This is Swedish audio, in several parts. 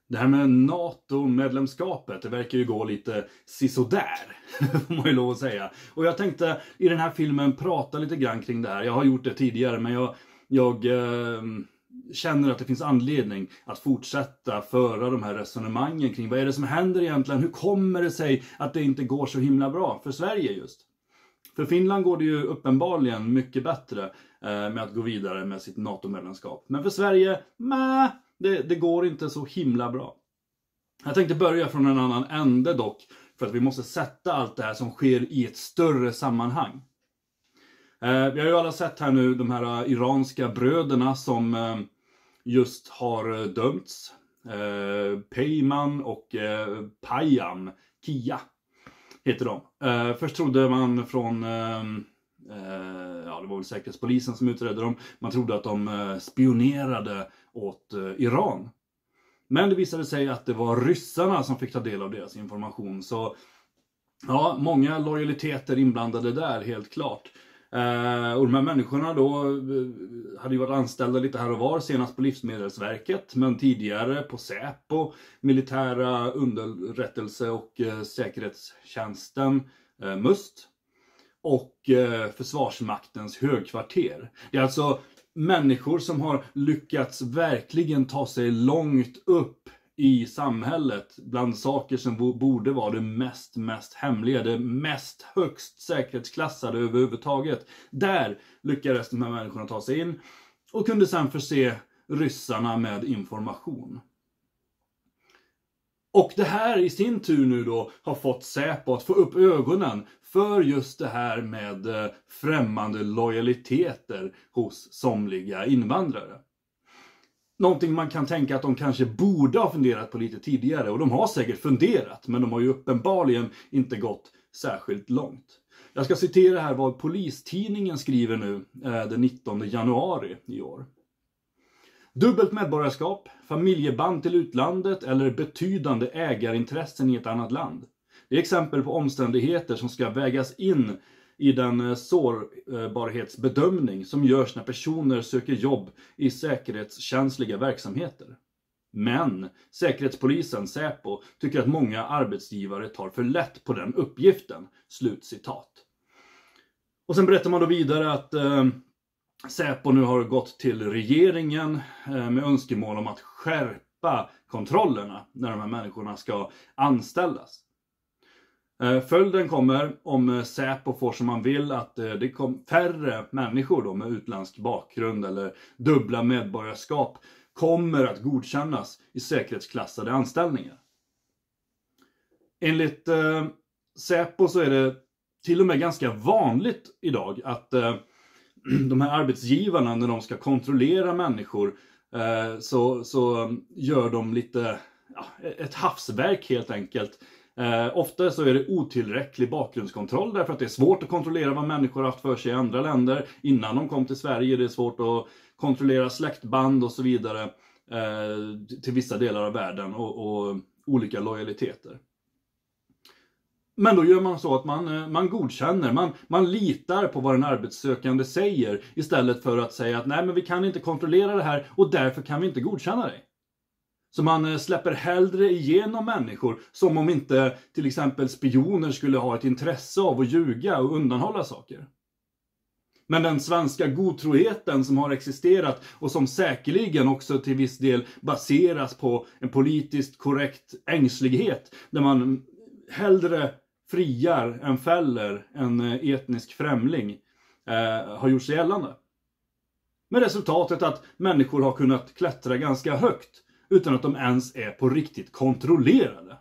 Det här med NATO-medlemskapet, det verkar ju gå lite sisådär, får man ju lov att säga. Och jag tänkte i den här filmen prata lite grann kring det här. Jag har gjort det tidigare, men jag känner att det finns anledning att fortsätta föra de här resonemangen kring vad är det som händer egentligen. Hur kommer det sig att det inte går så himla bra för Sverige just? För Finland går det ju uppenbarligen mycket bättre med att gå vidare med sitt NATO-medlemskap. Men för Sverige, det går inte så himla bra. Jag tänkte börja från en annan ände dock, för att vi måste sätta allt det här som sker i ett större sammanhang. Vi har ju alla sett här nu de här iranska bröderna som just har dömts. Peyman och Payam, Kia heter de. Först trodde man från, det var väl säkerhetspolisen som utredde dem. Man trodde att de spionerade åt Iran. Men det visade sig att det var ryssarna som fick ta del av deras information. Så ja, många lojaliteter inblandade där, helt klart. Och de här människorna då hade ju varit anställda lite här och var, senast på Livsmedelsverket, men tidigare på Säpo, militära underrättelse- och säkerhetstjänsten MUST och Försvarsmaktens högkvarter. Det är alltså människor som har lyckats verkligen ta sig långt upp i samhället bland saker som borde vara det mest hemliga, det mest högst säkerhetsklassade överhuvudtaget. Där lyckades de här människorna ta sig in och kunde sedan förse ryssarna med information. Och det här i sin tur nu då har fått Säpo att få upp ögonen för just det här med främmande lojaliteter hos somliga invandrare. Någonting man kan tänka att de kanske borde ha funderat på lite tidigare. Och de har säkert funderat, men de har ju uppenbarligen inte gått särskilt långt. Jag ska citera här vad Polistidningen skriver nu den 19 januari i år. Dubbelt medborgarskap, familjeband till utlandet eller betydande ägarintressen i ett annat land. Det är exempel på omständigheter som ska vägas in i den sårbarhetsbedömning som görs när personer söker jobb i säkerhetskänsliga verksamheter. Men Säkerhetspolisen, Säpo, tycker att många arbetsgivare tar för lätt på den uppgiften. Slutcitat. Och sen berättar man då vidare att Säpo nu har gått till regeringen med önskemål om att skärpa kontrollerna när de här människorna ska anställas. Följden kommer, om Säpo får som man vill, att det kommer färre människor då med utländsk bakgrund eller dubbla medborgarskap kommer att godkännas i säkerhetsklassade anställningar. Enligt Säpo så är det till och med ganska vanligt idag att de här arbetsgivarna, när de ska kontrollera människor, så gör de lite ett havsverk helt enkelt. Ofta så är det otillräcklig bakgrundskontroll därför att det är svårt att kontrollera vad människor har haft för sig i andra länder innan de kom till Sverige. Det är svårt att kontrollera släktband och så vidare till vissa delar av världen och olika lojaliteter. Men då gör man så att man godkänner, man litar på vad den arbetssökande säger istället för att säga att nej, men vi kan inte kontrollera det här och därför kan vi inte godkänna dig. Så man släpper hellre igenom människor som om inte till exempel spioner skulle ha ett intresse av att ljuga och undanhålla saker. Men den svenska godtroheten som har existerat och som säkerligen också till viss del baseras på en politiskt korrekt ängslighet där man hellre friar än fäller en etnisk främling har gjort sig gällande. Med resultatet att människor har kunnat klättra ganska högt utan att de ens är på riktigt kontrollerade.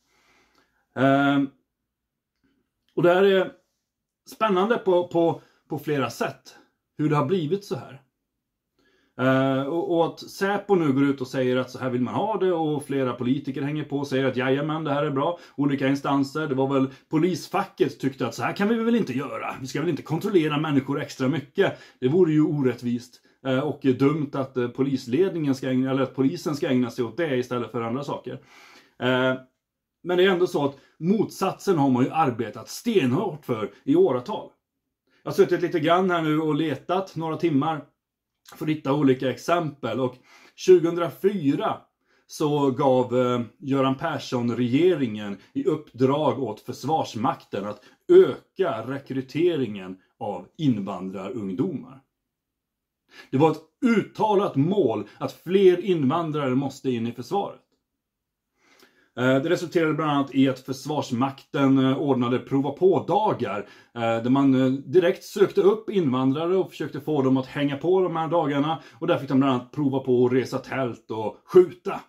Och det här är spännande på flera sätt. Hur det har blivit så här. Och att Säpo nu går ut och säger att så här vill man ha det. Och flera politiker hänger på och säger att jajamän, det här är bra. Olika instanser, det var väl polisfacket tyckte att så här kan vi väl inte göra. Vi ska väl inte kontrollera människor extra mycket. Det vore ju orättvist. Och dumt att polisledningen eller att polisen ska ägna sig åt det istället för andra saker. Men det är ändå så att motsatsen har man ju arbetat stenhårt för i åratal. Jag har suttit lite grann här nu och letat några timmar för att hitta olika exempel. Och 2004 så gav Göran Persson-regeringen i uppdrag åt Försvarsmakten att öka rekryteringen av invandrarungdomar. Det var ett uttalat mål att fler invandrare måste in i försvaret. Det resulterade bland annat i att Försvarsmakten ordnade prova på-dagar där man direkt sökte upp invandrare och försökte få dem att hänga på de här dagarna. Och där fick de bland annat prova på att resa tält och skjuta.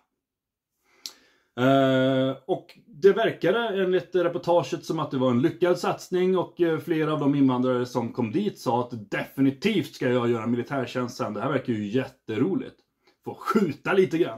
Och det verkade enligt reportaget som att det var en lyckad satsning, och flera av de invandrare som kom dit sa att definitivt ska jag göra militärtjänst sen. Det här verkar ju jätteroligt. Få skjuta lite grann.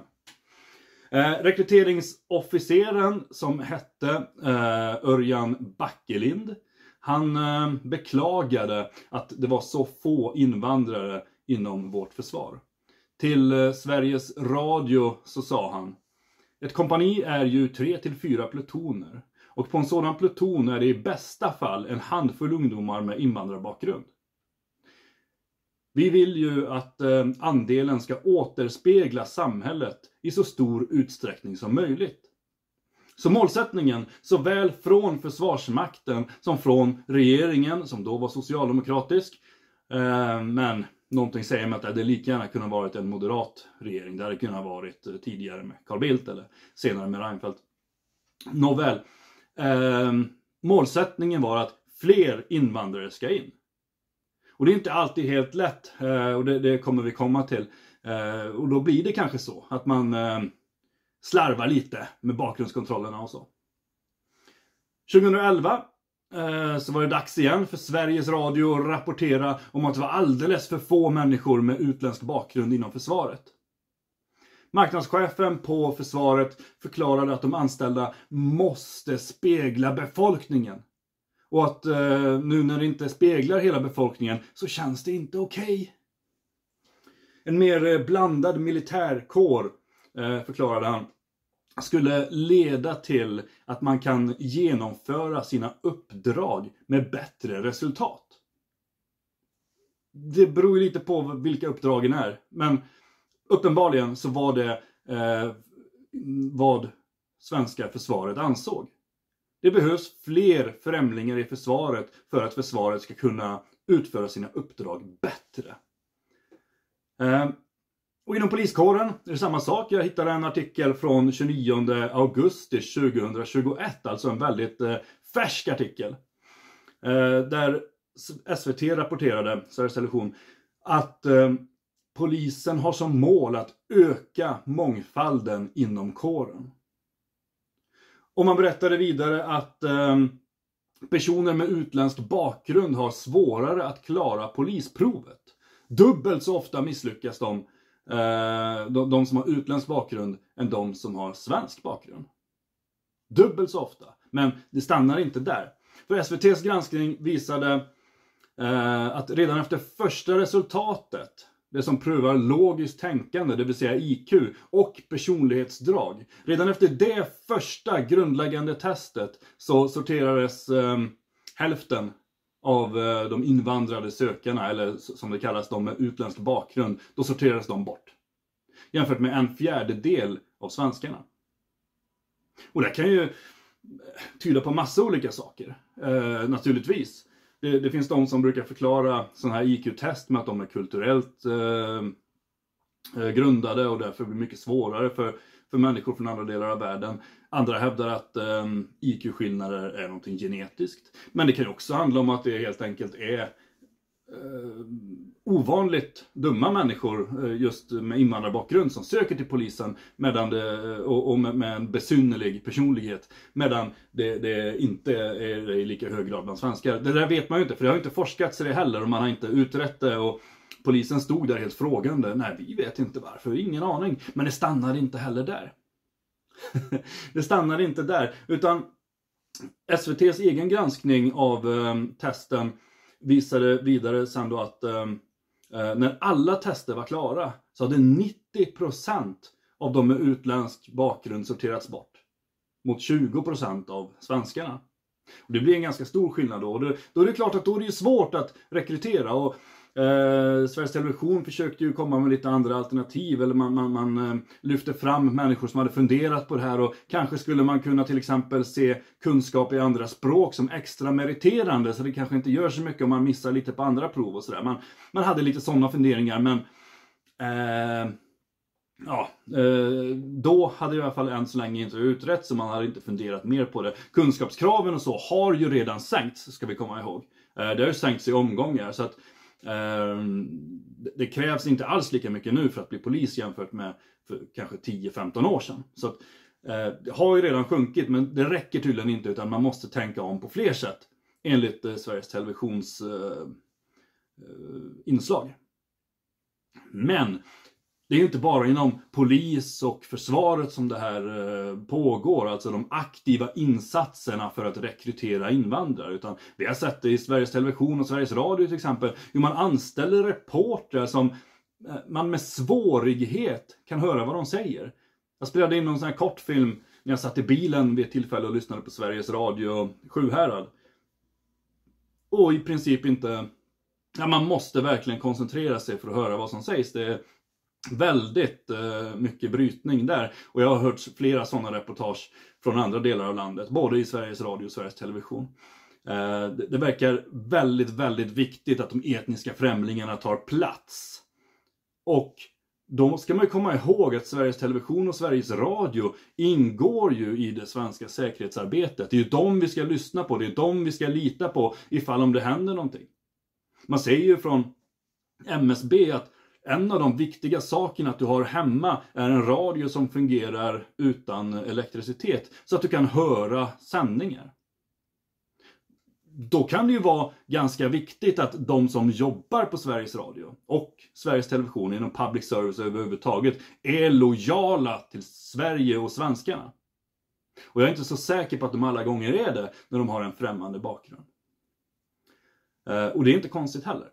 Rekryteringsofficeren som hette Örjan Backelind, han beklagade att det var så få invandrare inom vårt försvar. Till Sveriges Radio så sa han: ett kompani är ju 3 till 4 plutoner, och på en sådan pluton är det i bästa fall en handfull ungdomar med invandrarbakgrund. Vi vill ju att andelen ska återspegla samhället i så stor utsträckning som möjligt. Så målsättningen, såväl från Försvarsmakten som från regeringen, som då var socialdemokratisk, men någonting säger mig att det lika gärna kunde ha varit en moderat regering. Det hade kunnat ha varit tidigare med Carl Bildt eller senare med Reinfeldt. Nåväl, målsättningen var att fler invandrare ska in. Och det är inte alltid helt lätt, och det kommer vi komma till. Och då blir det kanske så att man slarvar lite med bakgrundskontrollerna och så. 2011 så var det dags igen för Sveriges Radio att rapportera om att det var alldeles för få människor med utländsk bakgrund inom försvaret. Marknadschefen på försvaret förklarade att de anställda måste spegla befolkningen. Och att nu när det inte speglar hela befolkningen så känns det inte okej. En mer blandad militärkår, förklarade han, skulle leda till att man kan genomföra sina uppdrag med bättre resultat. Det beror ju lite på vilka uppdragen är. Men uppenbarligen så var det vad svenska försvaret ansåg. Det behövs fler främlingar i försvaret för att försvaret ska kunna utföra sina uppdrag bättre. Och inom poliskåren är det samma sak. Jag hittade en artikel från 29 augusti 2021, alltså en väldigt färsk artikel. Där SVT rapporterade, Sveriges Television, att polisen har som mål att öka mångfalden inom kåren. Och man berättade vidare att personer med utländsk bakgrund har svårare att klara polisprovet. Dubbelt så ofta misslyckas de som har utländsk bakgrund än de som har svensk bakgrund. Dubbelt så ofta. Men det stannar inte där. För SVT:s granskning visade att redan efter första resultatet, det som prövar logiskt tänkande, det vill säga IQ och personlighetsdrag. Redan efter det första grundläggande testet så sorterades hälften av de invandrade sökarna, eller som det kallas, de med utländsk bakgrund, då sorterades de bort. Jämfört med 1/4 av svenskarna. Och det kan ju tyda på massa olika saker, naturligtvis. Det finns de som brukar förklara sådana här IQ-test med att de är kulturellt grundade och därför blir mycket svårare för människor från andra delar av världen. Andra hävdar att IQ-skillnader är någonting genetiskt. Men det kan ju också handla om att det helt enkelt är ovanligt dumma människor just med invandrarbakgrund som söker till polisen och med en besynnerlig personlighet, medan det inte är i lika hög grad bland svenskar. Det där vet man ju inte, för det har inte forskats i det heller och man har inte utrett det, och polisen stod där helt frågande. Nej, vi vet inte varför, ingen aning. Men det stannar inte heller där. Det stannar inte där, utan SVT:s egen granskning av testen visade vidare sen då att när alla tester var klara så hade 90% av de med utländsk bakgrund sorterats bort. Mot 20% av svenskarna. Och det blir en ganska stor skillnad då. Då är det klart att då är det svårt att rekrytera. Och Sveriges Television försökte ju komma med lite andra alternativ, eller man lyfte fram människor som hade funderat på det här, och kanske skulle man kunna till exempel se kunskap i andra språk som extra meriterande, så det kanske inte gör så mycket om man missar lite på andra prov och sådär. Man hade lite sådana funderingar, men då hade i alla fall än så länge inte utrett, så man hade inte funderat mer på det. Kunskapskraven och så har ju redan sänkts, ska vi komma ihåg. Det har ju sänkts i omgångar, så att det krävs inte alls lika mycket nu för att bli polis jämfört med för kanske 10-15 år sedan. Så att, det har ju redan sjunkit, men det räcker tydligen inte, utan man måste tänka om på fler sätt enligt Sveriges Televisions inslag. Men det är ju inte bara inom polis och försvaret som det här pågår, alltså de aktiva insatserna för att rekrytera invandrare, utan vi har sett det i Sveriges Television och Sveriges Radio till exempel, hur man anställer reportrar som man med svårighet kan höra vad de säger. Jag spelade in någon sån här kortfilm när jag satt i bilen vid ett tillfälle och lyssnade på Sveriges Radio Sjuhärad. Och i princip inte, man måste verkligen koncentrera sig för att höra vad som sägs. Det är väldigt mycket brytning där. Och jag har hört flera sådana reportage från andra delar av landet, både i Sveriges Radio och Sveriges Television. Det verkar väldigt, väldigt viktigt att de etniska främlingarna tar plats. Och då ska man ju komma ihåg att Sveriges Television och Sveriges Radio ingår ju i det svenska säkerhetsarbetet. Det är ju dem vi ska lyssna på, det är dem vi ska lita på ifall om det händer någonting. Man säger ju från MSB att en av de viktiga sakerna att du har hemma är en radio som fungerar utan elektricitet, så att du kan höra sändningar. Då kan det ju vara ganska viktigt att de som jobbar på Sveriges Radio och Sveriges Television inom public service överhuvudtaget är lojala till Sverige och svenskarna. Och jag är inte så säker på att de alla gånger är det när de har en främmande bakgrund. Och det är inte konstigt heller.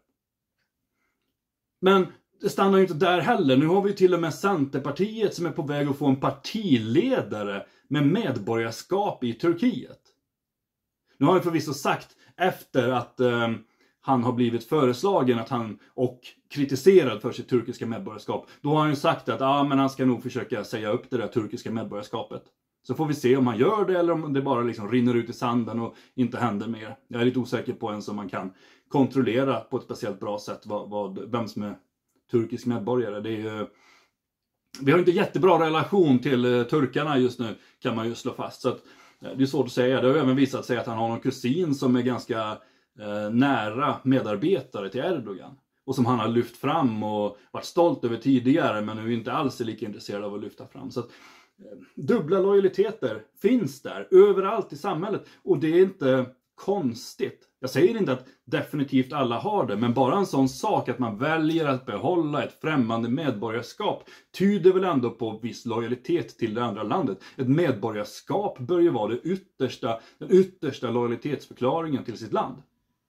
Men det stannar ju inte där heller. Nu har vi till och med Centerpartiet som är på väg att få en partiledare med medborgarskap i Turkiet. Nu har han förvisso sagt efter att han har blivit föreslagen att han och kritiserad för sitt turkiska medborgarskap. Då har han ju sagt att men han ska nog försöka säga upp det där turkiska medborgarskapet. Så får vi se om han gör det eller om det bara liksom rinner ut i sanden och inte händer mer. Jag är lite osäker på en som man kan kontrollera på ett speciellt bra sätt vem som är turkisk medborgare. Det är, vi har inte jättebra relation till turkarna just nu, kan man ju slå fast. Så att, det är svårt att säga. Det har även visat sig att han har någon kusin som är ganska nära medarbetare till Erdogan. Och som han har lyft fram och varit stolt över tidigare, men nu inte alls är lika intresserad av att lyfta fram. Så att, dubbla lojaliteter finns där överallt i samhället. Och det är inte konstigt. Jag säger inte att definitivt alla har det, men bara en sån sak att man väljer att behålla ett främmande medborgarskap tyder väl ändå på viss lojalitet till det andra landet. Ett medborgarskap bör ju vara den yttersta lojalitetsförklaringen till sitt land.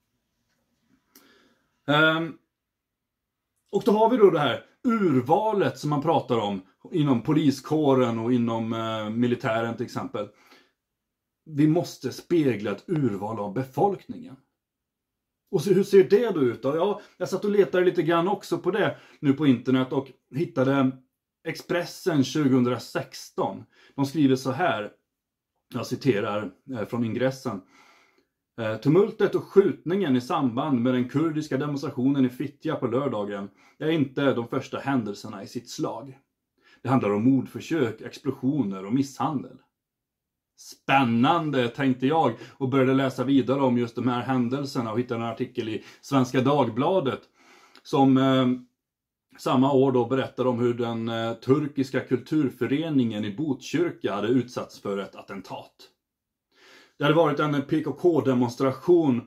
Och då har vi då det här urvalet som man pratar om inom poliskåren och inom militären till exempel. Vi måste spegla ett urval av befolkningen. Och så, hur ser det då ut då? Ja, jag satt och letade lite grann också på det nu på internet och hittade Expressen 2016. De skriver så här, jag citerar från ingressen. Tumultet och skjutningen i samband med den kurdiska demonstrationen i Fittja på lördagen är inte de första händelserna i sitt slag. Det handlar om mordförsök, explosioner och misshandel. Spännande, tänkte jag, och började läsa vidare om just de här händelserna och hittade en artikel i Svenska Dagbladet som samma år då berättar om hur den turkiska kulturföreningen i Botkyrka hade utsatts för ett attentat. Det hade varit en PKK-demonstration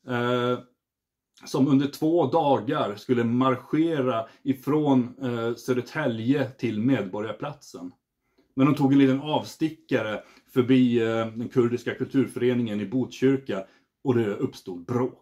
som under 2 dagar skulle marschera ifrån Södertälje till Medborgarplatsen. Men de tog en liten avstickare förbi den kurdiska kulturföreningen i Botkyrka och det uppstod bråk.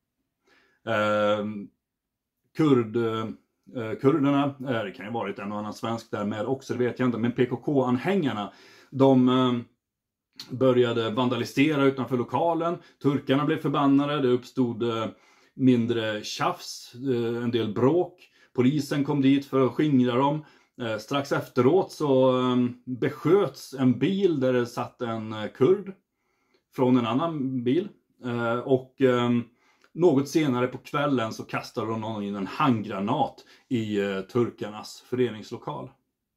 Kurderna, det kan ju ha varit en och annan svensk där med också, det vet jag inte, men PKK-anhängarna, de började vandalisera utanför lokalen. Turkarna blev förbannade, det uppstod mindre tjafs, en del bråk. Polisen kom dit för att skingra dem. Strax efteråt så besköts en bil där det satt en kurd från en annan bil. Och något senare på kvällen så kastade någon in en handgranat i turkarnas föreningslokal.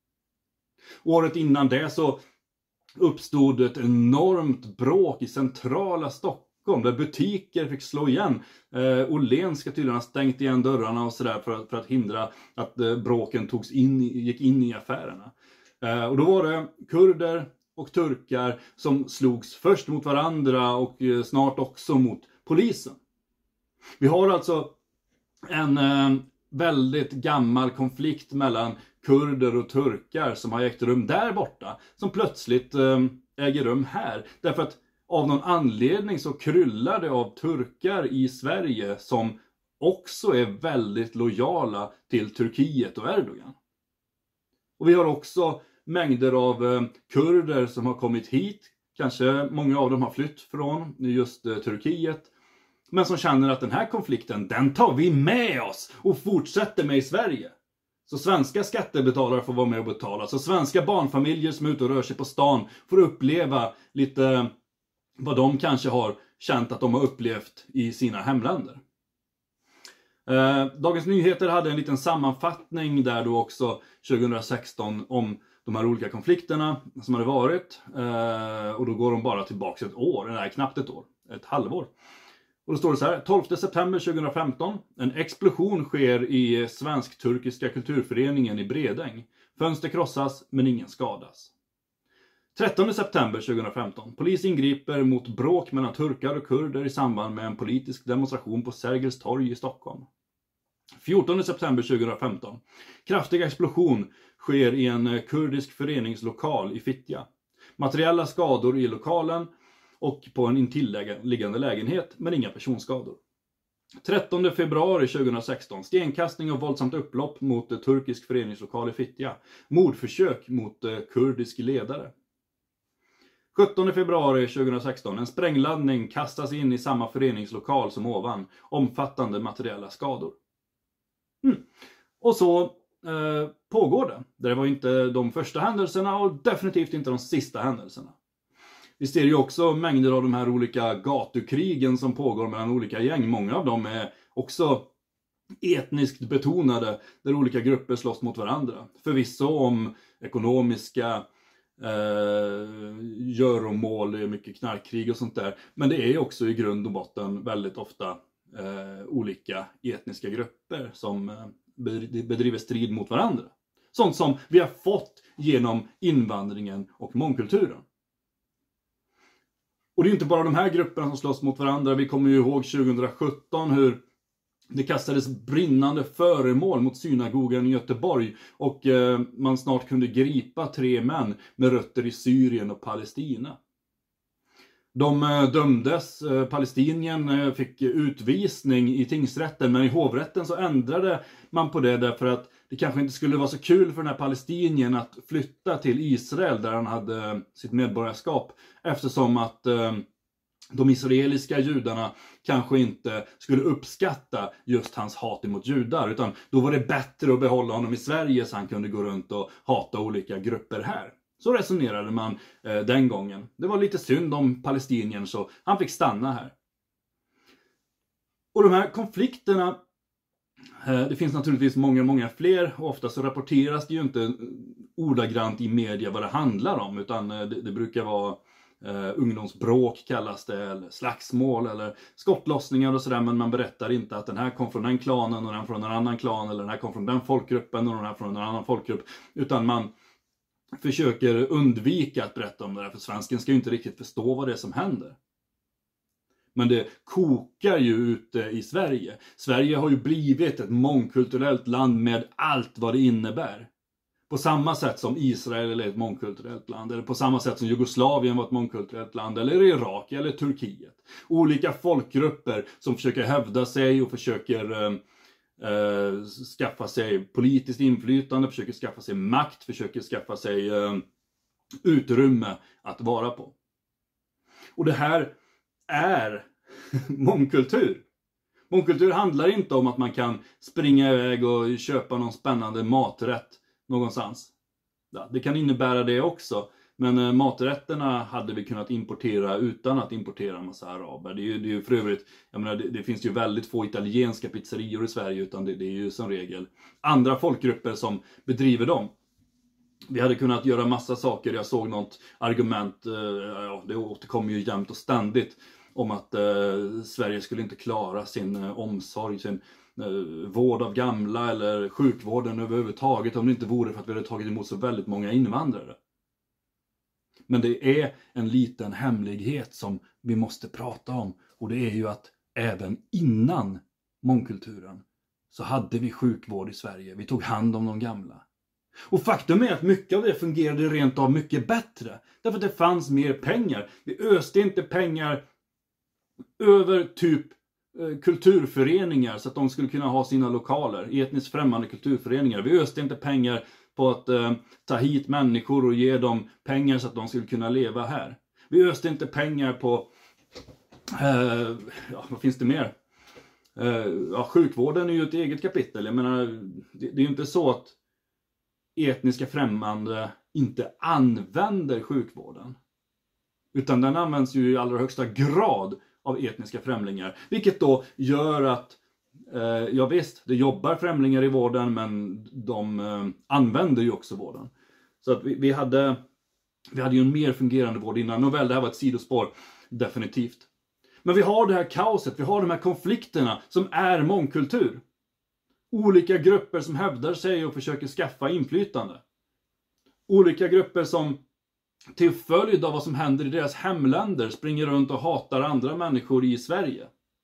Året innan det så uppstod ett enormt bråk i centrala Stockholm där butiker fick slå igen. Åhléns ska tydligen ha stängt igen dörrarna och sådär för att hindra att bråken gick in i affärerna. Och då var det kurder och turkar som slogs först mot varandra och snart också mot polisen. Vi har alltså en väldigt gammal konflikt mellan kurder och turkar som har ägt rum där borta, som plötsligt äger rum här. Därför att av någon anledning så kryllar det av turkar i Sverige som också är väldigt lojala till Turkiet och Erdogan. Och vi har också mängder av kurder som har kommit hit. Kanske många av dem har flytt från just Turkiet. Men som känner att den här konflikten, den tar vi med oss och fortsätter med i Sverige. Så svenska skattebetalare får vara med och betala. Så svenska barnfamiljer som är ute och rör sig på stan får uppleva lite vad de kanske har känt att de har upplevt i sina hemländer. Dagens Nyheter hade en liten sammanfattning där då också 2016 om de här olika konflikterna som hade varit. Och då går de bara tillbaka ett år, nej knappt ett år, ett halvår. Och då står det så här: 12 september 2015. En explosion sker i Svensk-turkiska kulturföreningen i Bredäng. Fönster krossas men ingen skadas. 13 september 2015. Polis ingriper mot bråk mellan turkar och kurder i samband med en politisk demonstration på Sergels torg i Stockholm. 14 september 2015. Kraftig explosion sker i en kurdisk föreningslokal i Fittja. Materiella skador i lokalen och på en intilliggande lägenhet, men inga personskador. 13 februari 2016. Stenkastning och våldsamt upplopp mot turkisk föreningslokal i Fittja. Mordförsök mot kurdisk ledare. 17 februari 2016. En sprängladdning kastas in i samma föreningslokal som ovan. Omfattande materiella skador. Och så pågår det. Det var inte de första händelserna och definitivt inte de sista händelserna. Vi ser ju också mängder av de här olika gatukrigen som pågår mellan olika gäng. Många av dem är också etniskt betonade, där olika grupper slåss mot varandra. Förvisso om ekonomiska göromål, mycket knarkkrig och sånt där. Men det är också i grund och botten väldigt ofta olika etniska grupper som bedriver strid mot varandra. Sånt som vi har fått genom invandringen och mångkulturen. Och det är inte bara de här grupperna som slåss mot varandra. Vi kommer ju ihåg 2017 hur det kastades brinnande föremål mot synagogan i Göteborg. Och man snart kunde gripa 3 män med rötter i Syrien och Palestina. De dömdes, palestinien fick utvisning i tingsrätten, men i hovrätten så ändrade man på det därför att det kanske inte skulle vara så kul för den här palestinien att flytta till Israel där han hade sitt medborgarskap, eftersom att de israeliska judarna kanske inte skulle uppskatta just hans hat emot judar, utan då var det bättre att behålla honom i Sverige så han kunde gå runt och hata olika grupper här. Så resonerade man den gången. Det var lite synd om palestinien så han fick stanna här. Och de här konflikterna, det finns naturligtvis många fler. Och ofta så rapporteras det ju inte ordagrant i media vad det handlar om. Utan det brukar vara ungdomsbråk kallas det, eller slagsmål eller skottlossningar och sådär. Men man berättar inte att den här kom från den klanen och den från en annan klan. Eller den här kom från den folkgruppen och den här från en annan folkgrupp. Utan man försöker undvika att berätta om det där, för svensken ska ju inte riktigt förstå vad det är som händer. Men det kokar ju ute i Sverige. Sverige har ju blivit ett mångkulturellt land med allt vad det innebär. På samma sätt som Israel är ett mångkulturellt land, eller på samma sätt som Jugoslavien var ett mångkulturellt land, eller Irak eller Turkiet. Olika folkgrupper som försöker hävda sig och försöker skaffa sig politiskt inflytande, försöker skaffa sig makt, försöker skaffa sig utrymme att vara på. Och det här är mångkultur. Mångkultur handlar inte om att man kan springa iväg och köpa någon spännande maträtt någonstans. Ja, det kan innebära det också. Men maträtterna hade vi kunnat importera utan att importera en massa araber. Det är ju för övrigt, jag menar, det finns ju väldigt få italienska pizzerior i Sverige, utan det är ju som regel andra folkgrupper som bedriver dem. Vi hade kunnat göra massa saker. Jag såg något argument, det återkommer ju jämt och ständigt, om att Sverige skulle inte klara sin omsorg, sin vård av gamla eller sjukvården överhuvudtaget om det inte vore för att vi hade tagit emot så väldigt många invandrare. Men det är en liten hemlighet som vi måste prata om, och det är ju att även innan mångkulturen så hade vi sjukvård i Sverige. Vi tog hand om de gamla. Och faktum är att mycket av det fungerade rent av mycket bättre. Därför att det fanns mer pengar. Vi öste inte pengar över typ kulturföreningar så att de skulle kunna ha sina lokaler. Etniskt främmande kulturföreningar. Vi öste inte pengar på att ta hit människor och ge dem pengar så att de skulle kunna leva här. Vi öste inte pengar på... vad finns det mer? Sjukvården är ju ett eget kapitel. Jag menar, det är ju inte så att etniska främmande inte använder sjukvården. Utan den används ju i allra högsta grad av etniska främlingar. Vilket då gör att, ja visst, det jobbar främlingar i vården, men de använder ju också vården. Så att vi hade ju en mer fungerande vård innan. Nåväl, det här var ett sidospår, definitivt. Men vi har det här kaoset, vi har de här konflikterna som är mångkultur. Olika grupper som hävdar sig och försöker skaffa inflytande. Olika grupper som till följd av vad som händer i deras hemländer springer runt och hatar andra människor i Sverige.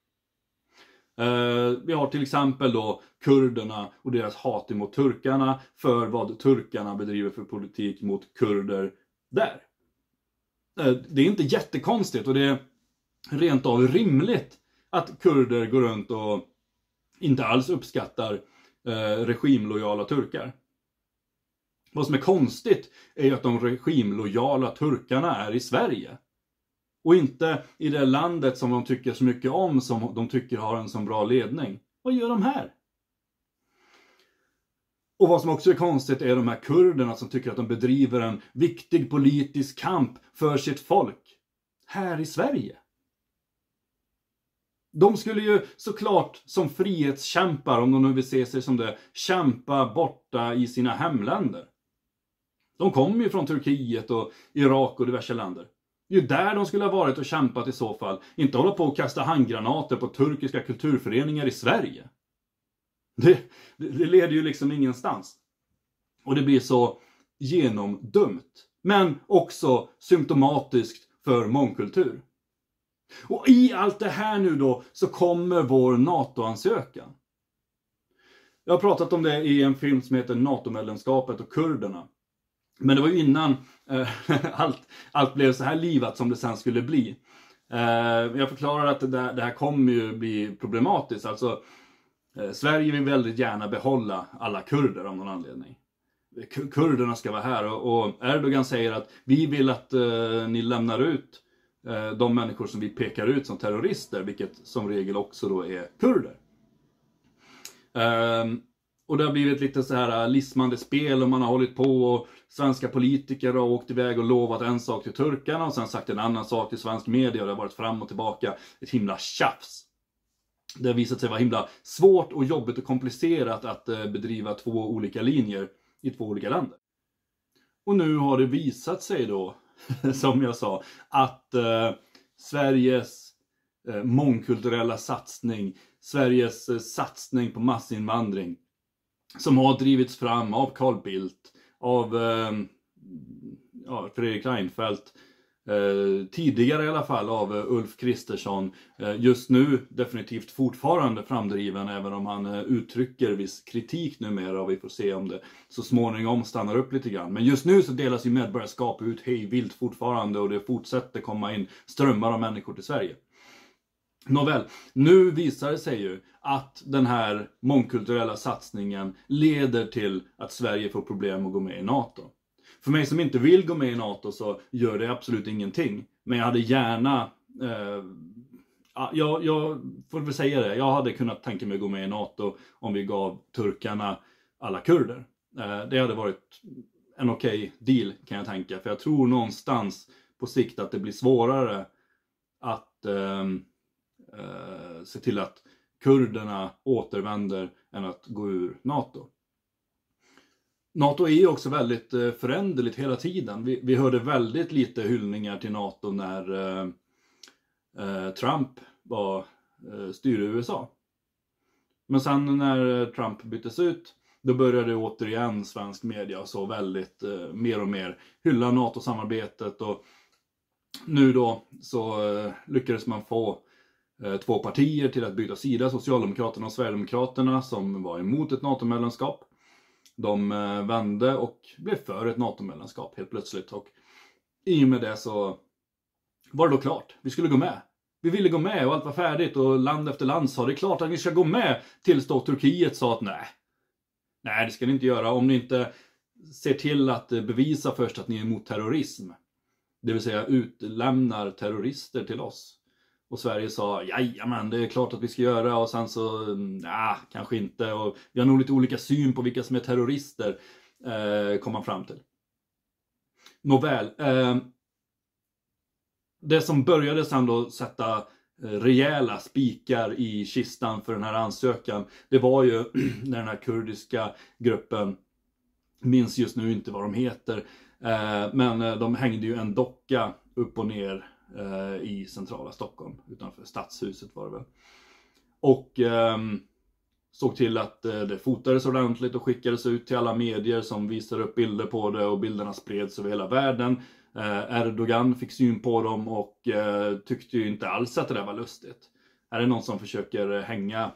Vi har till exempel då kurderna och deras hat emot turkarna för vad turkarna bedriver för politik mot kurder där. Det är inte jättekonstigt, och det är rent av rimligt att kurder går runt och inte alls uppskattar regimlojala turkar. Vad som är konstigt är ju att de regimlojala turkarna är i Sverige. Och inte i det landet som de tycker så mycket om, som de tycker har en så bra ledning. Vad gör de här? Och vad som också är konstigt är de här kurderna som tycker att de bedriver en viktig politisk kamp för sitt folk här i Sverige. De skulle ju såklart som frihetskämpar, om de nu vill se sig som det, kämpa borta i sina hemländer. De kommer ju från Turkiet och Irak och diverse länder. Det är ju där de skulle ha varit och kämpat i så fall. Inte hålla på och kasta handgranater på turkiska kulturföreningar i Sverige. Det leder ju liksom ingenstans. Och det blir så genomdömt. Men också symptomatiskt för mångkultur. Och i allt det här nu då så kommer vår NATO-ansökan. Jag har pratat om det i en film som heter NATO-medlemskapet och kurderna. Men det var ju innan allt blev så här livat som det sen skulle bli. Jag förklarar att det här kommer ju bli problematiskt. Alltså, Sverige vill väldigt gärna behålla alla kurder av någon anledning. Kurderna ska vara här, och Erdogan säger att vi vill att ni lämnar ut de människor som vi pekar ut som terrorister, vilket som regel också då är kurder. Och det har blivit lite så här lismande spel, och man har hållit på, och svenska politiker har åkt iväg och lovat en sak till turkarna och sen sagt en annan sak till svensk media, och det har varit fram och tillbaka ett himla tjafs. Det har visat sig vara himla svårt och jobbigt och komplicerat att bedriva två olika linjer i två olika länder. Och nu har det visat sig då, som jag sa, att Sveriges mångkulturella satsning, Sveriges satsning på massinvandring, som har drivits fram av Carl Bildt, av Fredrik Reinfeldt, tidigare i alla fall av Ulf Kristersson, just nu definitivt fortfarande framdriven, även om han uttrycker viss kritik numera, och vi får se om det så småningom stannar upp lite grann. Men just nu så delas ju medborgarskap ut hej vilt fortfarande, och det fortsätter komma in strömmar av människor till Sverige. Nåväl, nu visar det sig ju att den här mångkulturella satsningen leder till att Sverige får problem att gå med i NATO. För mig som inte vill gå med i NATO så gör det absolut ingenting. Men jag hade gärna jag får väl säga det. Jag hade kunnat tänka mig att gå med i NATO om vi gav turkarna alla kurder. Det hade varit en okej deal, kan jag tänka. För jag tror någonstans på sikt att det blir svårare att se till att kurderna återvänder än att gå ur NATO. NATO är ju också väldigt föränderligt hela tiden. Vi hörde väldigt lite hyllningar till NATO när Trump var styr i USA. Men sen när Trump byttes ut, då började återigen svensk media och så väldigt mer och mer hylla NATO-samarbetet. Och nu då så lyckades man få två partier till att byta sida, Socialdemokraterna och Sverigedemokraterna, som var emot ett NATO-medlemskap. De vände och blev för ett NATO-medlemskap helt plötsligt. Och i och med det så var det då klart. Vi skulle gå med. Vi ville gå med och allt var färdigt. Och land efter land sa det är klart att ni ska gå med. Tills då Turkiet sa att nej, det ska ni inte göra. Om ni inte ser till att bevisa först att ni är emot terrorism. Det vill säga utlämnar terrorister till oss. Och Sverige sa, men det är klart att vi ska göra. Och sen så, kanske inte. Och vi har nog lite olika syn på vilka som är terrorister. Kom man fram till. Nåväl. Det som började sen då sätta rejäla spikar i kistan för den här ansökan. Det var ju när den här kurdiska gruppen, minns just nu inte vad de heter. Men de hängde ju en docka upp och ner i centrala Stockholm, utanför Stadshuset var det väl. Och såg till att det fotades ordentligt och skickades ut till alla medier som visade upp bilder på det, och bilderna spreds över hela världen. Erdogan fick syn på dem och tyckte ju inte alls att det där var lustigt. Är det någon som försöker hänga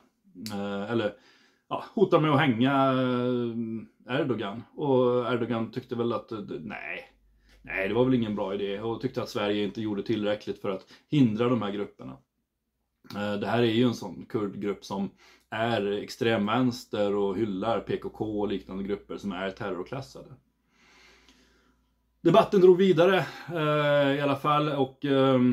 hotar med att hänga Erdogan, och Erdogan tyckte väl att nej, det var väl ingen bra idé, och tyckte att Sverige inte gjorde tillräckligt för att hindra de här grupperna. Det här är ju en sån kurdgrupp som är extremvänster och hyllar PKK och liknande grupper som är terrorklassade. Debatten drog vidare i alla fall, och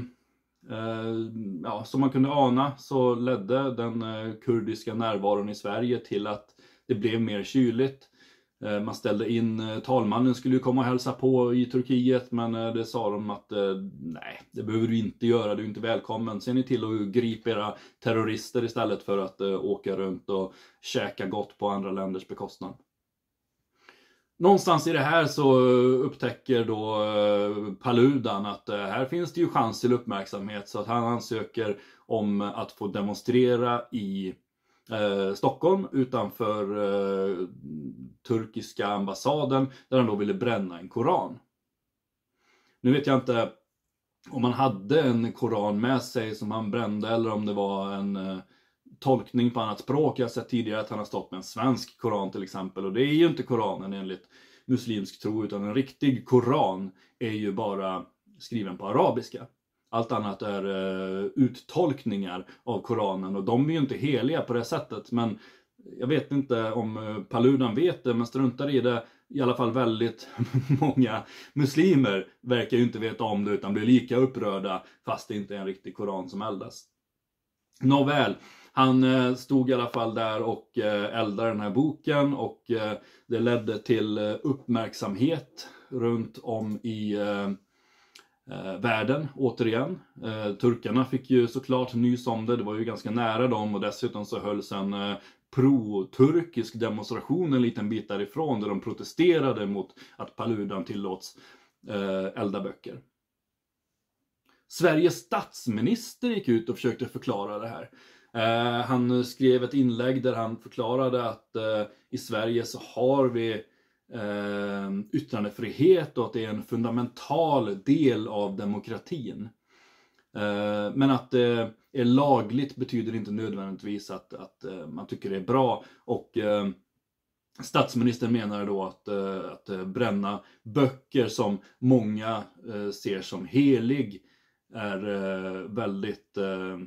som man kunde ana så ledde den kurdiska närvaron i Sverige till att det blev mer kyligt. Man ställde in, talmannen skulle ju komma och hälsa på i Turkiet, men det sa de att nej, det behöver du inte göra, du är inte välkommen. Ser ni till att gripa era terrorister istället för att åka runt och käka gott på andra länders bekostnad. Någonstans i det här så upptäcker då Paludan att här finns det ju chans till uppmärksamhet, så att han ansöker om att få demonstrera i Stockholm utanför turkiska ambassaden, där han då ville bränna en koran. Nu vet jag inte om han hade en koran med sig som han brände, eller om det var en tolkning på annat språk. Jag har sett tidigare att han har stått med en svensk koran till exempel, och det är ju inte koranen enligt muslimsk tro, utan en riktig koran är ju bara skriven på arabiska. Allt annat är uttolkningar av koranen, och de är ju inte heliga på det sättet. Men jag vet inte om Paludan vet det, men struntar i det. I alla fall väldigt många muslimer verkar ju inte veta om det, utan blir lika upprörda fast det inte är en riktig koran som eldas. Nåväl, han stod i alla fall där och eldade den här boken, och det ledde till uppmärksamhet runt om i världen återigen. Turkarna fick ju såklart nys om det, det var ju ganska nära dem, och dessutom så hölls en pro-turkisk demonstration en liten bit därifrån, där de protesterade mot att Paludan tillåts elda böcker. Sveriges statsminister gick ut och försökte förklara det här. Han skrev ett inlägg där han förklarade att i Sverige så har vi yttrandefrihet, och att det är en fundamental del av demokratin. Men att det är lagligt betyder inte nödvändigtvis att man tycker det är bra. Och statsministern menar då att bränna böcker som många ser som helig är väldigt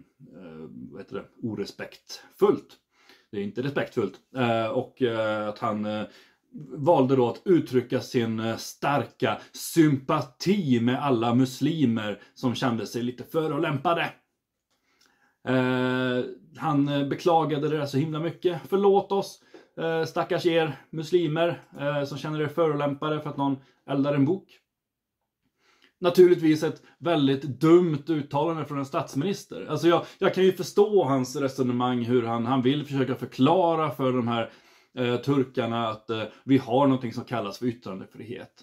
orespektfullt. Det är inte respektfullt. Och att han valde då att uttrycka sin starka sympati med alla muslimer som kände sig lite förolämpade. Han beklagade det så himla mycket. Förlåt oss, stackars er muslimer som känner er förolämpade för att någon eldar en bok. Naturligtvis ett väldigt dumt uttalande från en statsminister. Alltså jag kan ju förstå hans resonemang, hur han vill försöka förklara för de här turkarna att vi har någonting som kallas för yttrandefrihet.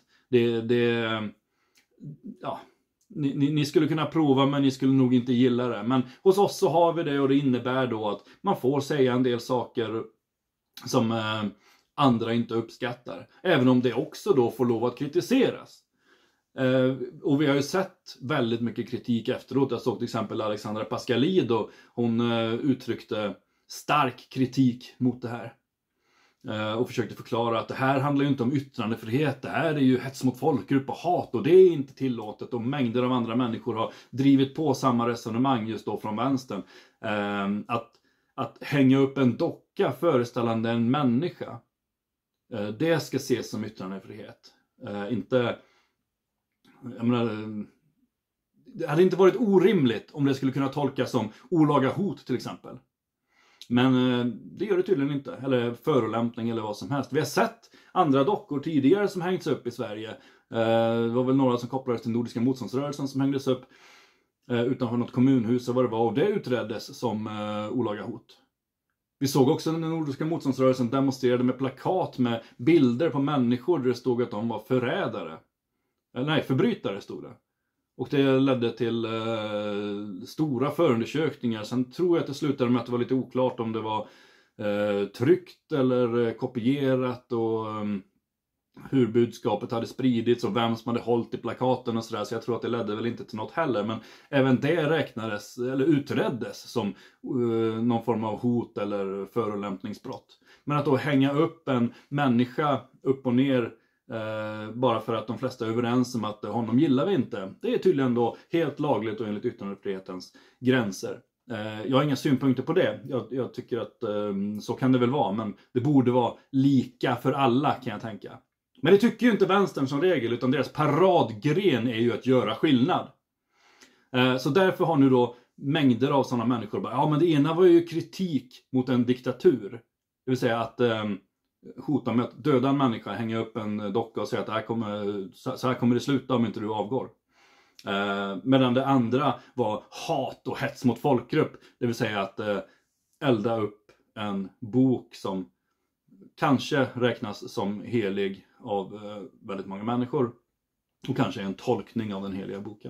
Ni skulle kunna prova, men ni skulle nog inte gilla det. Men hos oss så har vi det, och det innebär då att man får säga en del saker som andra inte uppskattar. Även om det också då får lov att kritiseras. Och vi har ju sett väldigt mycket kritik efteråt. Jag såg till exempel Alexandra Pascalidou. Hon uttryckte stark kritik mot det här. Och försökte förklara att det här handlar ju inte om yttrandefrihet. Det här är ju hets mot folkgrupp och hat, och det är inte tillåtet. Och mängder av andra människor har drivit på samma resonemang just då från vänstern. Att hänga upp en docka föreställande en människa, det ska ses som yttrandefrihet. Det hade inte varit orimligt om det skulle kunna tolkas som olaga hot till exempel. Men det gör det tydligen inte. Eller förolämpning eller vad som helst. Vi har sett andra dockor tidigare som hängts upp i Sverige. Det var väl några som kopplades till Nordiska motståndsrörelsen som hängdes upp utanför något kommunhus och vad det var. Och det utreddes som olaga hot. Vi såg också när den Nordiska motståndsrörelsen demonstrerade med plakat med bilder på människor där det stod att de var förrädare. Nej, förbrytare stod det. Och det ledde till stora förundersökningar. Sen tror jag att det slutade med att det var lite oklart om det var tryckt eller kopierat. Och hur budskapet hade spridits och vem som hade hållit i plakaten och sådär. Så jag tror att det ledde väl inte till något heller. Men även det räknades eller utreddes som någon form av hot eller förolämpningsbrott. Men att då hänga upp en människa upp och ner bara för att de flesta är överens om att honom gillar vi inte. Det är tydligen då helt lagligt och enligt yttrandefrihetens gränser. Jag har inga synpunkter på det. Jag tycker att så kan det väl vara. Men det borde vara lika för alla, kan jag tänka. Men det tycker ju inte vänstern som regel, utan deras paradgren är ju att göra skillnad. Så därför har nu då mängder av sådana människor bara, ja men det ena var ju kritik mot en diktatur. Det vill säga att hota med att döda en människa, hänga upp en docka och säga att så här kommer det sluta om inte du avgår. Medan det andra var hat och hets mot folkgrupp. Det vill säga att elda upp en bok som kanske räknas som helig av väldigt många människor. Och kanske en tolkning av den heliga boken.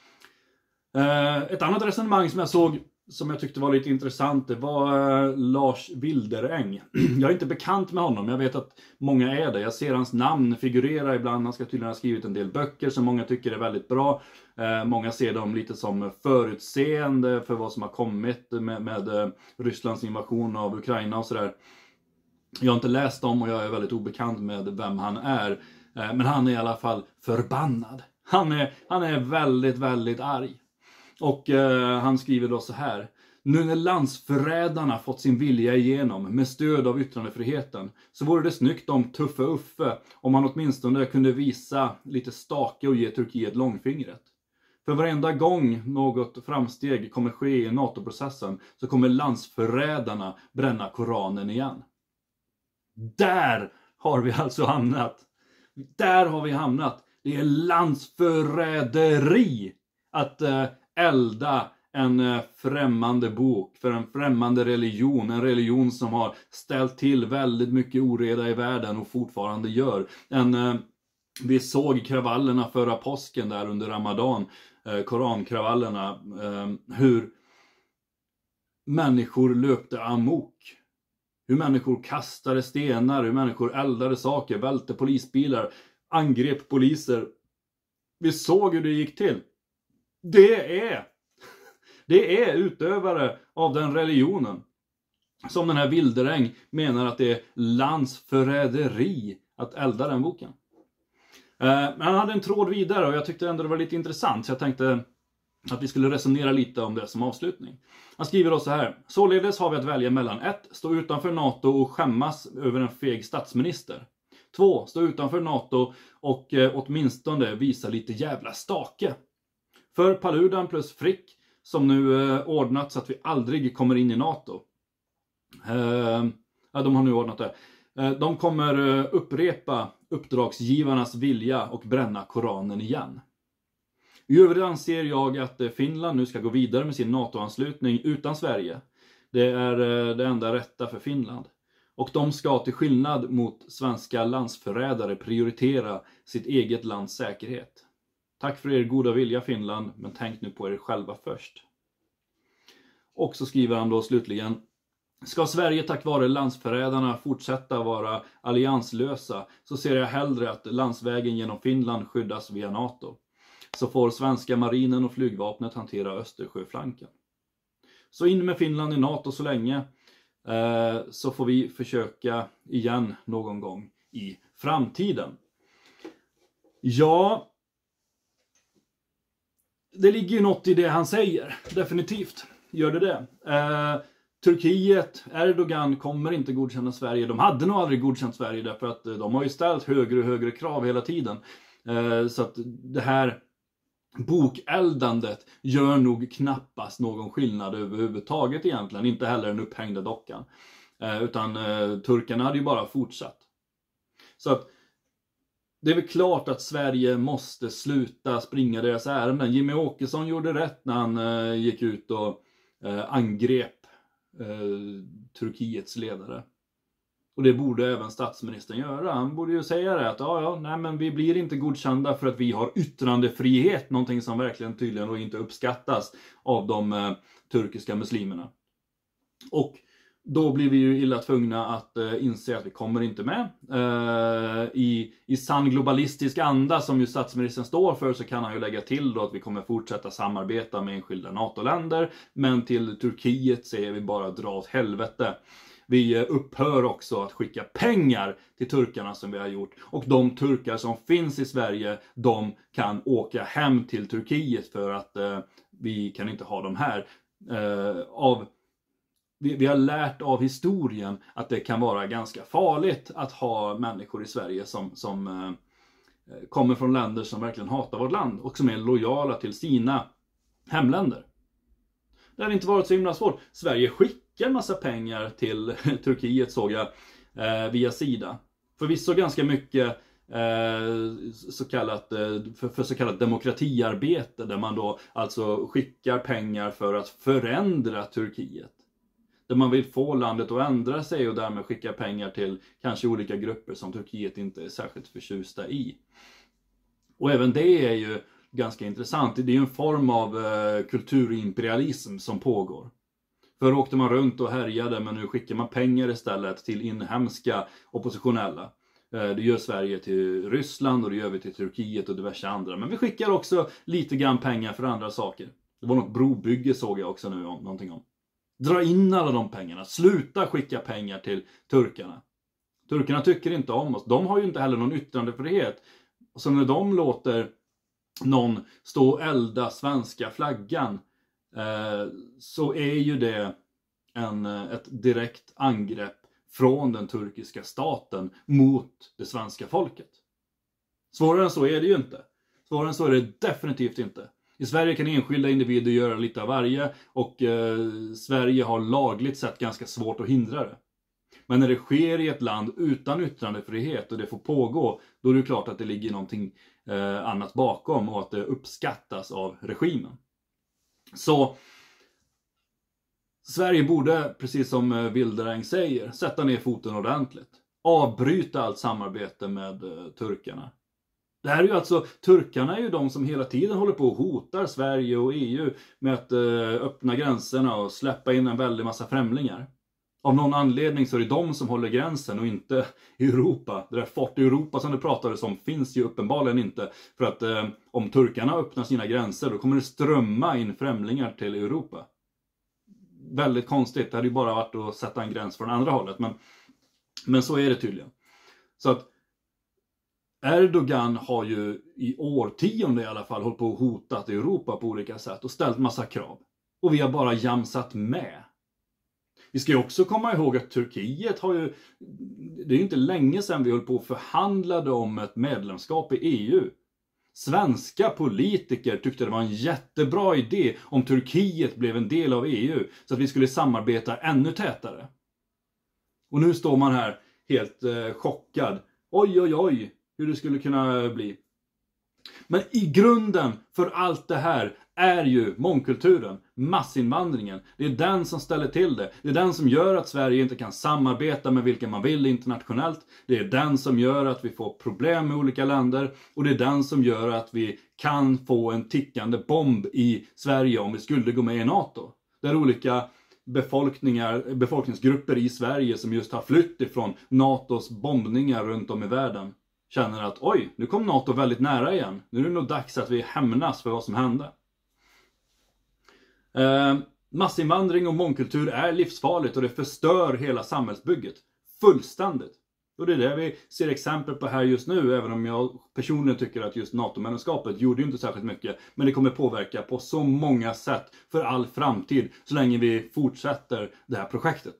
Ett annat resonemang som jag såg, som jag tyckte var lite intressant, det var Lars Wilderäng. Jag är inte bekant med honom, jag vet att många är det. Jag ser hans namn figurera ibland. Han ska tydligen ha skrivit en del böcker som många tycker är väldigt bra. Många ser dem lite som förutseende för vad som har kommit med Rysslands invasion av Ukraina och sådär. Jag har inte läst dem och jag är väldigt obekant med vem han är. Men han är i alla fall förbannad. Han är väldigt, väldigt arg. Och han skriver då så här: nu när landsförrädarna fått sin vilja igenom med stöd av yttrandefriheten, så vore det snyggt om Tuffe Uffe, om han åtminstone kunde visa lite stake och ge Turkiet långfingret. För varenda gång något framsteg kommer ske i NATO-processen så kommer landsförrädarna bränna Koranen igen. Där har vi alltså hamnat. Där har vi hamnat. Det är landsförräderi att elda en främmande bok för en främmande religion. En religion som har ställt till väldigt mycket oreda i världen och fortfarande gör. Vi såg kravallerna förra påsken där under Ramadan. Korankravallerna. Hur människor löpte amok. Hur människor kastade stenar. Hur människor eldade saker. Välte polisbilar. Angrep poliser. Vi såg hur det gick till. Det är utövare av den religionen som den här Wilderäng menar att det är landsförräderi att elda den boken. Men han hade en tråd vidare och jag tyckte ändå det var lite intressant, så jag tänkte att vi skulle resonera lite om det som avslutning. Han skriver då så här: således har vi att välja mellan 1. Stå utanför NATO och skämmas över en feg statsminister. 2. Stå utanför NATO och åtminstone visa lite jävla stake. För Paludan plus Frick som nu ordnat så att vi aldrig kommer in i NATO. Ja, de har nu ordnat det. De kommer upprepa uppdragsgivarnas vilja och bränna Koranen igen. I övrigt anser jag att Finland nu ska gå vidare med sin NATO-anslutning utan Sverige. Det är det enda rätta för Finland. Och de ska till skillnad mot svenska landsförrädare prioritera sitt eget lands säkerhet. Tack för er goda vilja Finland, men tänk nu på er själva först. Och så skriver han då slutligen: ska Sverige tack vare landsförrädarna fortsätta vara allianslösa, så ser jag hellre att landsvägen genom Finland skyddas via NATO. Så får svenska marinen och flygvapnet hantera Östersjöflanken. Så in med Finland i NATO så länge, så får vi försöka igen någon gång i framtiden. Ja, det ligger ju något i det han säger, definitivt gör det. Turkiet, Erdogan kommer inte godkänna Sverige. De hade nog aldrig godkänt Sverige därför att de har ju ställt högre och högre krav hela tiden. Så att det här bokeldandet gör nog knappast någon skillnad överhuvudtaget egentligen. Inte heller den upphängda dockan. Utan turkarna hade ju bara fortsatt. Så att det är väl klart att Sverige måste sluta springa deras ärenden. Jimmy Åkesson gjorde rätt när han gick ut och angrep Turkiets ledare. Och det borde även statsministern göra. Han borde ju säga det att nej, men vi blir inte godkända för att vi har yttrandefrihet. Någonting som verkligen tydligen inte uppskattas av de turkiska muslimerna. Och då blir vi ju illa tvungna att inse att vi kommer inte med. I sann globalistisk anda som ju statsministern står för, så kan han ju lägga till då att vi kommer fortsätta samarbeta med enskilda NATO-länder. Men till Turkiet säger vi bara dra åt helvete. Vi upphör också att skicka pengar till turkarna som vi har gjort. Och de turkar som finns i Sverige, de kan åka hem till Turkiet för att vi kan inte ha dem här. Vi har lärt av historien att det kan vara ganska farligt att ha människor i Sverige som kommer från länder som verkligen hatar vårt land och som är lojala till sina hemländer. Det har inte varit så himla svårt. Sverige skickar en massa pengar till Turkiet, såg jag, via Sida. Förvisso ganska mycket för så kallat demokratiarbete, där man då alltså skickar pengar för att förändra Turkiet. Där man vill få landet att ändra sig och därmed skicka pengar till kanske olika grupper som Turkiet inte är särskilt förtjusta i. Och även det är ju ganska intressant. Det är ju en form av kulturimperialism som pågår. Förr åkte man runt och härjade, men nu skickar man pengar istället till inhemska oppositionella. Det gör Sverige till Ryssland och det gör vi till Turkiet och diverse andra. Men vi skickar också lite grann pengar för andra saker. Det var något brobygge såg jag också nu någonting om. Dra in alla de pengarna. Sluta skicka pengar till turkarna. Turkarna tycker inte om oss. De har ju inte heller någon yttrandefrihet. Och så när de låter någon stå och elda svenska flaggan, så är ju det ett direkt angrepp från den turkiska staten mot det svenska folket. Svårare än så är det ju inte. Svårare än så är det definitivt inte. I Sverige kan enskilda individer göra lite av varje, och Sverige har lagligt sett ganska svårt att hindra det. Men när det sker i ett land utan yttrandefrihet och det får pågå, då är det klart att det ligger någonting annat bakom och att det uppskattas av regimen. Så Sverige borde, precis som Wildereng säger, sätta ner foten ordentligt. Avbryta allt samarbete med turkarna. Det här är ju alltså, turkarna är ju de som hela tiden håller på och hotar Sverige och EU med att öppna gränserna och släppa in en väldig massa främlingar. Av någon anledning så är det de som håller gränsen och inte Europa. Det där Fort Europa som det pratades om finns ju uppenbarligen inte. För att om turkarna öppnar sina gränser, då kommer det strömma in främlingar till Europa. Väldigt konstigt, det hade ju bara varit att sätta en gräns från andra hållet. Men så är det tydligen. Så att Erdogan har ju i årtionden i alla fall hållit på och hotat Europa på olika sätt och ställt massa krav. Och vi har bara jamsat med. Vi ska ju också komma ihåg att Turkiet har ju, det är ju inte länge sedan vi höll på och förhandlade om ett medlemskap i EU. Svenska politiker tyckte det var en jättebra idé om Turkiet blev en del av EU så att vi skulle samarbeta ännu tätare. Och nu står man här helt chockad. Oj, oj, oj, hur det skulle kunna bli. Men i grunden för allt det här är ju mångkulturen, massinvandringen. Det är den som ställer till det. Det är den som gör att Sverige inte kan samarbeta med vilka man vill internationellt. Det är den som gör att vi får problem med olika länder. Och det är den som gör att vi kan få en tickande bomb i Sverige om vi skulle gå med i NATO. Där olika befolkningsgrupper i Sverige som just har flytt ifrån NATOs bombningar runt om i världen känner att oj, nu kom NATO väldigt nära igen. Nu är det nog dags att vi hämnas för vad som hände. Massinvandring och mångkultur är livsfarligt och det förstör hela samhällsbygget. Fullständigt. Och det är det vi ser exempel på här just nu, även om jag personligen tycker att just NATO-medlemskapet gjorde inte särskilt mycket. Men det kommer påverka på så många sätt för all framtid så länge vi fortsätter det här projektet.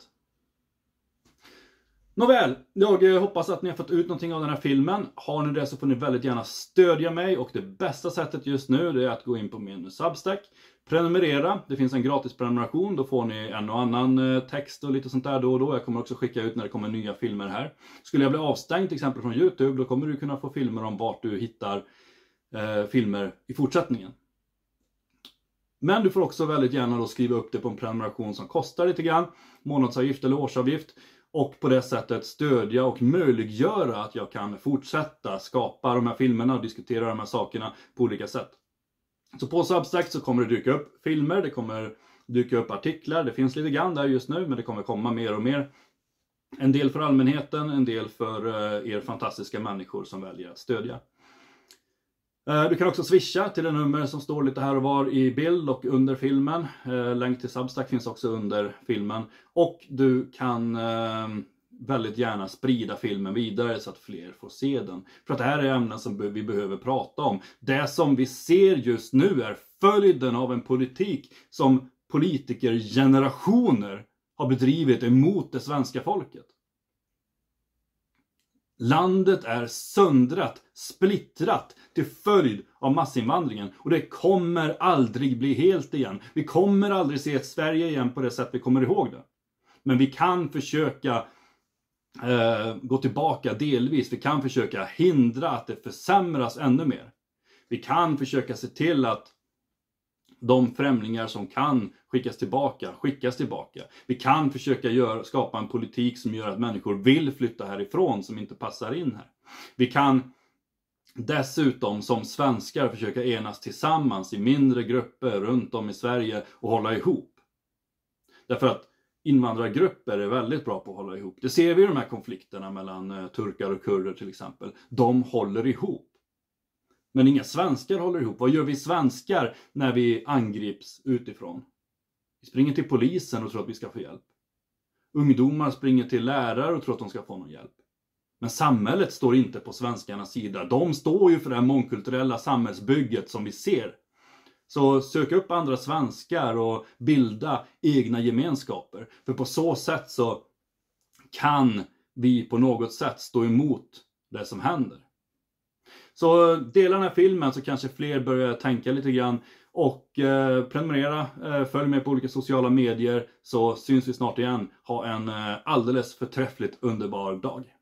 Nåväl, jag hoppas att ni har fått ut någonting av den här filmen. Har ni det så får ni väldigt gärna stödja mig och det bästa sättet just nu är att gå in på min Substack. Prenumerera, det finns en gratis prenumeration, då får ni en och annan text och lite sånt där då och då. Jag kommer också skicka ut när det kommer nya filmer här. Skulle jag bli avstängd till exempel från YouTube, då kommer du kunna få filmer om vart du hittar filmer i fortsättningen. Men du får också väldigt gärna då skriva upp det på en prenumeration som kostar lite grann, månadsavgift eller årsavgift. Och på det sättet stödja och möjliggöra att jag kan fortsätta skapa de här filmerna och diskutera de här sakerna på olika sätt. Så på Substack så kommer det dyka upp filmer, det kommer dyka upp artiklar. Det finns lite grann där just nu men det kommer komma mer och mer. En del för allmänheten, en del för er fantastiska människor som väljer att stödja. Du kan också swisha till en nummer som står lite här och var i bild och under filmen. Länk till Substack finns också under filmen. Och du kan väldigt gärna sprida filmen vidare så att fler får se den. För att det här är ämnen som vi behöver prata om. Det som vi ser just nu är följden av en politik som politikergenerationer har bedrivit emot det svenska folket. Landet är söndrat, splittrat till följd av massinvandringen. Och det kommer aldrig bli helt igen. Vi kommer aldrig se ett Sverige igen på det sätt vi kommer ihåg det. Men vi kan försöka gå tillbaka delvis. Vi kan försöka hindra att det försämras ännu mer. Vi kan försöka se till att de främlingar som kan skickas tillbaka. Vi kan försöka skapa en politik som gör att människor vill flytta härifrån som inte passar in här. Vi kan dessutom som svenskar försöka enas tillsammans i mindre grupper runt om i Sverige och hålla ihop. Därför att invandrargrupper är väldigt bra på att hålla ihop. Det ser vi i de här konflikterna mellan turkar och kurder till exempel. De håller ihop. Men inga svenskar håller ihop. Vad gör vi svenskar när vi angrips utifrån? Vi springer till polisen och tror att vi ska få hjälp. Ungdomar springer till lärare och tror att de ska få någon hjälp. Men samhället står inte på svenskarnas sida. De står ju för det här mångkulturella samhällsbygget som vi ser. Så sök upp andra svenskar och bilda egna gemenskaper. För på så sätt så kan vi på något sätt stå emot det som händer. Så dela den här filmen så kanske fler börjar tänka lite grann. Och prenumerera, följ med på olika sociala medier så syns vi snart igen. Ha en alldeles förträffligt underbar dag.